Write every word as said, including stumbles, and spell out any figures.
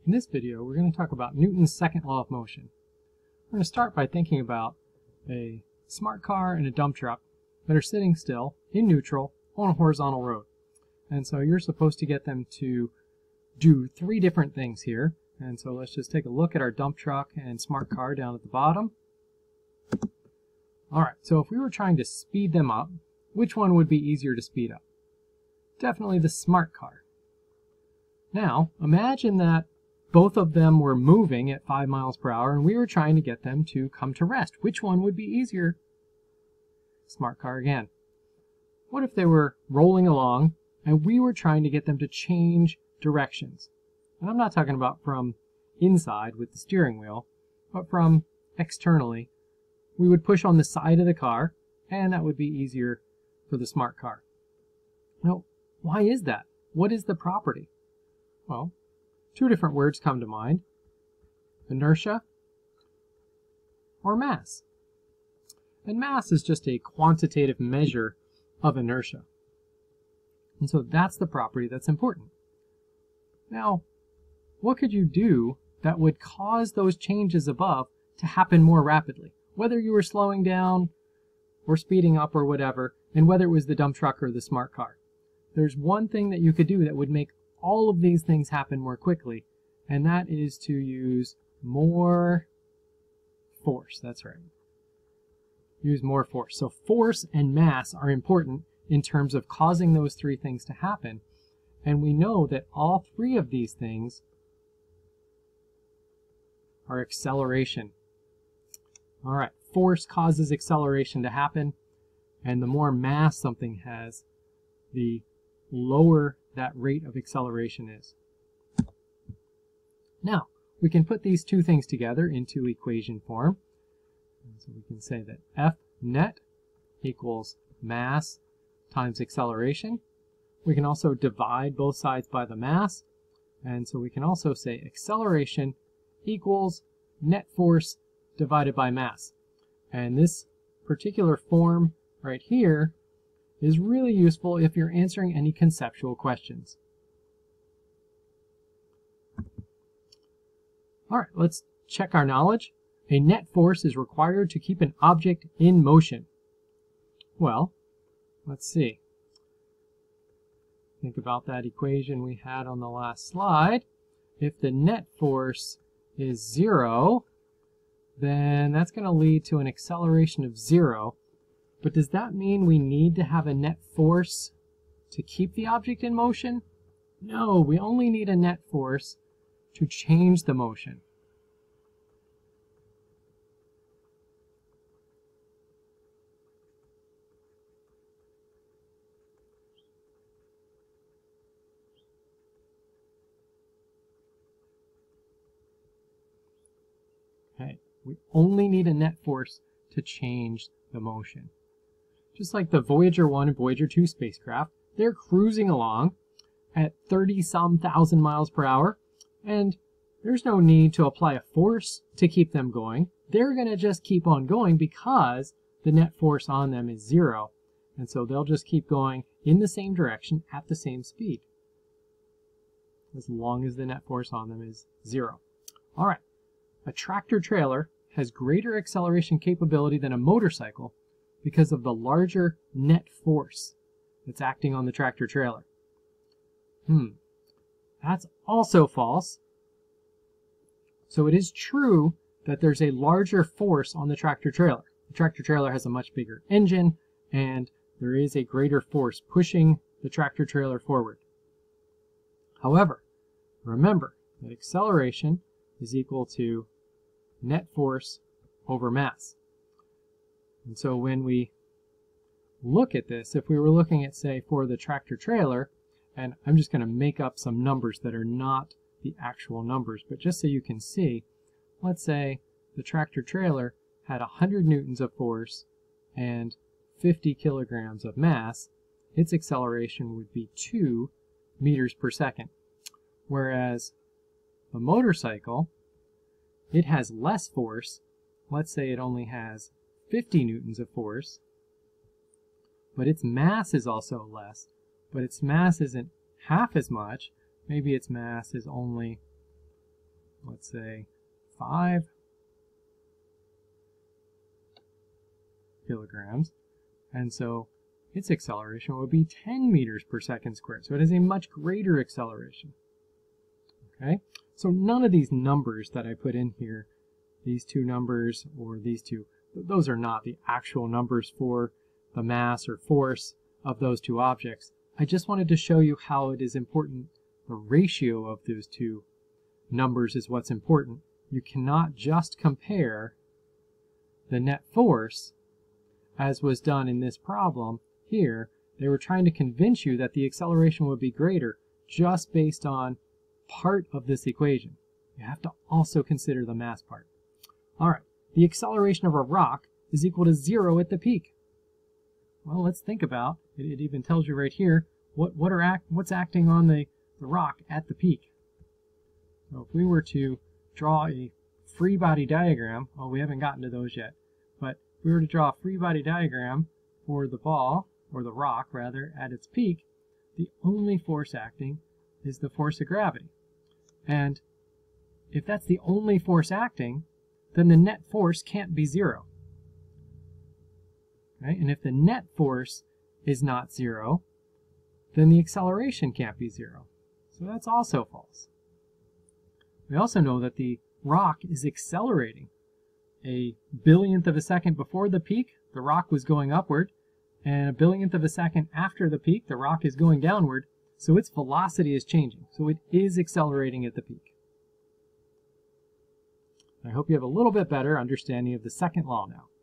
In this video, we're going to talk about Newton's second law of motion. We're going to start by thinking about a smart car and a dump truck that are sitting still in neutral on a horizontal road. And so you're supposed to get them to do three different things here. And so let's just take a look at our dump truck and smart car down at the bottom. Alright, so if we were trying to speed them up, which one would be easier to speed up? Definitely the smart car. Now, imagine that both of them were moving at five miles per hour and we were trying to get them to come to rest. Which one would be easier? Smart car again. What if they were rolling along and we were trying to get them to change directions? And I'm not talking about from inside with the steering wheel, but from externally. We would push on the side of the car and that would be easier for the smart car. Now, why is that? What is the property? Well, two different words come to mind: inertia or mass. And mass is just a quantitative measure of inertia. And so that's the property that's important. Now, what could you do that would cause those changes above to happen more rapidly? Whether you were slowing down or speeding up or whatever, and whether it was the dump truck or the smart car. There's one thing that you could do that would make all of these things happen more quickly, and that is to use more force. That's right. Use more force. So force and mass are important in terms of causing those three things to happen, and we know that all three of these things are acceleration. All right, force causes acceleration to happen, and the more mass something has, the lower that rate of acceleration is. Now, we can put these two things together into equation form. And so we can say that F net equals mass times acceleration. We can also divide both sides by the mass, and so we can also say acceleration equals net force divided by mass. And this particular form right here is really useful if you're answering any conceptual questions. All right, let's check our knowledge. A net force is required to keep an object in motion. Well, let's see. Think about that equation we had on the last slide. If the net force is zero, then that's going to lead to an acceleration of zero. But does that mean we need to have a net force to keep the object in motion? No, we only need a net force to change the motion. Okay, we only need a net force to change the motion. Just like the Voyager one and Voyager two spacecraft, they're cruising along at thirty some thousand miles per hour, and there's no need to apply a force to keep them going. They're going to just keep on going because the net force on them is zero, and so they'll just keep going in the same direction at the same speed, as long as the net force on them is zero. All right, a tractor trailer has greater acceleration capability than a motorcycle because of the larger net force that's acting on the tractor trailer. Hmm, that's also false. So it is true that there's a larger force on the tractor trailer. The tractor trailer has a much bigger engine, and there is a greater force pushing the tractor trailer forward. However, remember that acceleration is equal to net force over mass. And so when we look at this, if we were looking at, say, for the tractor trailer, and I'm just going to make up some numbers that are not the actual numbers, but just so you can see, let's say the tractor trailer had one hundred newtons of force and fifty kilograms of mass, its acceleration would be two meters per second. Whereas a motorcycle, it has less force. Let's say it only has fifty newtons of force, but its mass is also less, but its mass isn't half as much. Maybe its mass is only let's say five kilograms. And so its acceleration would be ten meters per second squared. So it has a much greater acceleration. Okay, so none of these numbers that I put in here, these two numbers or these two, those are not the actual numbers for the mass or force of those two objects. I just wanted to show you how it is important. The ratio of those two numbers is what's important. You cannot just compare the net force, as was done in this problem here. They were trying to convince you that the acceleration would be greater just based on part of this equation. You have to also consider the mass part. All right, the acceleration of a rock is equal to zero at the peak. Well, let's think about it. It even tells you right here what what are act what's acting on the, the rock at the peak. So if we were to draw a free body diagram, well, we haven't gotten to those yet, but if we were to draw a free body diagram for the ball, or the rock rather, at its peak, the only force acting is the force of gravity. And if that's the only force acting, then the net force can't be zero. Okay? And if the net force is not zero, then the acceleration can't be zero. So that's also false. We also know that the rock is accelerating. A billionth of a second before the peak, the rock was going upward, and a billionth of a second after the peak, the rock is going downward, so its velocity is changing. So it is accelerating at the peak. I hope you have a little bit better understanding of the second law now.